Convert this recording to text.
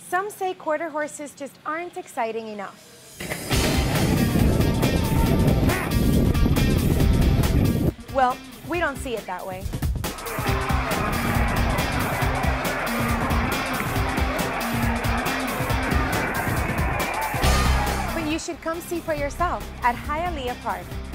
Some say quarter horses just aren't exciting enough. Well, we don't see it that way. But you should come see for yourself at Hialeah Park.